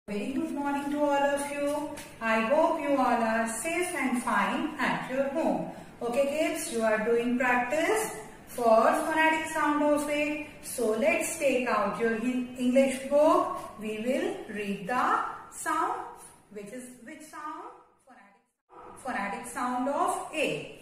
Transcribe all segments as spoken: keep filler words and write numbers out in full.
Very good morning to all of you. I hope you all are safe and fine at your home. Okay kids, you are doing practice for phonetic sound of A. So let's take out your English book. We will read the sound. Which is which sound? Phonetic, phonetic sound of A.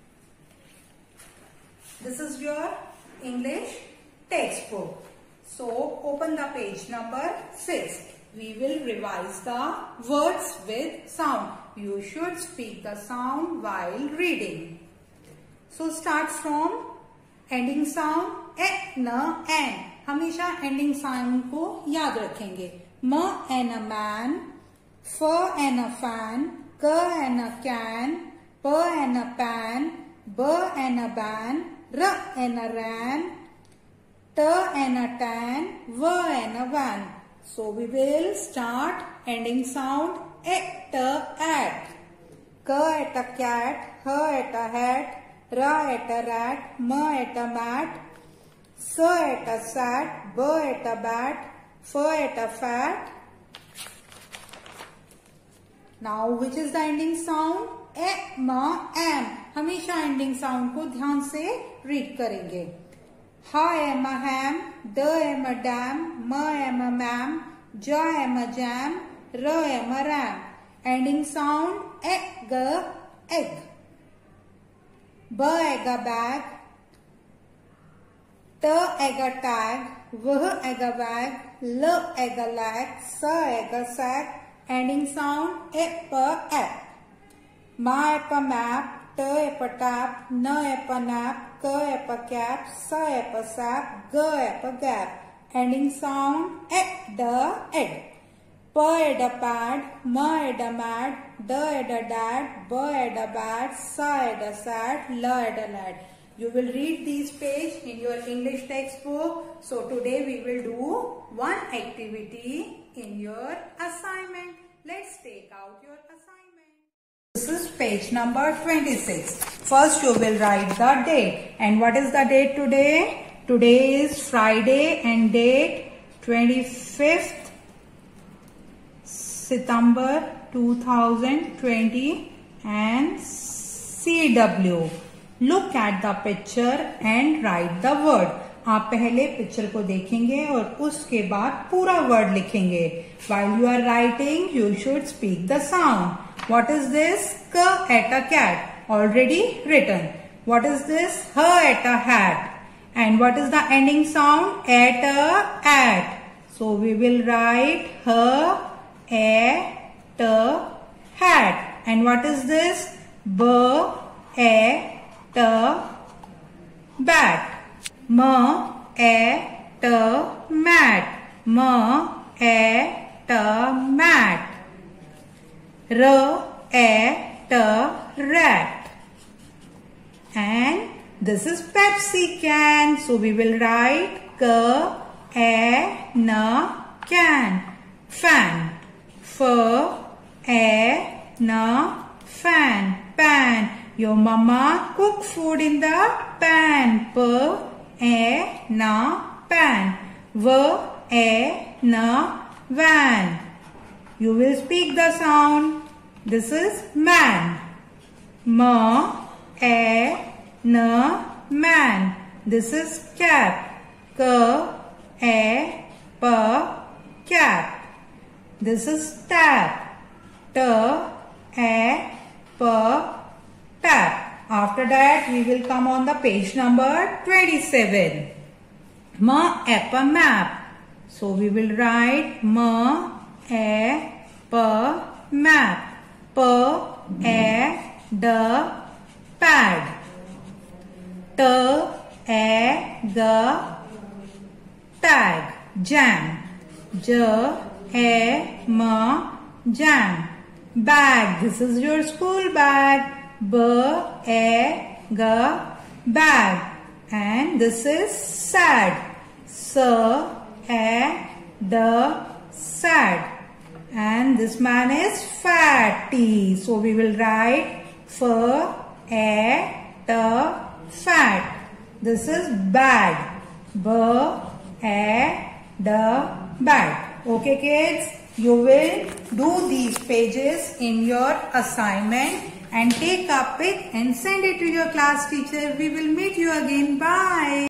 This is your English textbook. So open the page number six. We will revise the words with sound. You should speak the sound while reading. So start from ending sound e, n, n. हमेशा ending sound को याद रखेंगे. M and a man, f and a fan, k and a can, p and a pan, b and a ban, r and a ran, t and a tan, v and a van. So we will start ending sound at, at. K at a cat, h at a hat, r at a rat, m at a mat, s at a sat, b at a bat, f at a fat. Now which is the ending sound? A, ma, am. हमेशा ending sound को ध्यान से read करेंगे. Ha am a ham, d am a dam, m am a mam, j am a jam, r am a ram. Ending sound egg, egg. B egg a bag, t egg a tag, v egg a bag, l egg a lag, s egg a sack. Ending sound ep, ep. Ma ep a map, t ep a tap, n ep a nap, k ep a cap, s ep a sap, g ep a gap. Ending sound ed, ed. P ed a pad, m ed a mad, d ed a dad, b ed a bad, s ed a sad, l ed a lad. You will read these pages in your English textbook. So today we will do one activity in your assignment. Let's take out your assignment. This is page number twenty-six. First you will write the date. And what is the date today? Today is Friday and date twenty-fifth September two thousand twenty and C W. Look at the picture and write the word. आप पहले picture को देखेंगे और उसके बाद पूरा word लिखेंगे. While you are writing, you should speak the sound. What is this? K at a cat. Already written. What is this? H at a hat. And what is the ending sound? At, a, at. So we will write H, a, t, hat. And what is this? B, a, t, bat. M, a, t, mat. M, a, t, mat. R, a, t, rat. And this is Pepsi can. So we will write K, A, N, can. Fan. F, A, N, fan. Pan. Your mama cook food in the pan. P, A, N, pan. V, A, N, van. You will speak the sound. This is man. M, A, N, man. This is cap. K, A, P, cap. This is tap. T, A, P, tap. After that, we will come on the page number twenty-seven. M, A, P, map. So we will write M, A, P, map. P, A, D, pad. T, A, G, tag. Jam. J, A, M, jam. Bag. This is your school bag. B, A, G, bag. And this is sad. S, A, D, sad. And this man is fatty. So we will write F, A, T, fat. This is bad. B, A, D, bad. Okay kids? You will do these pages in your assignment and take a pic and send it to your class teacher. We will meet you again. Bye.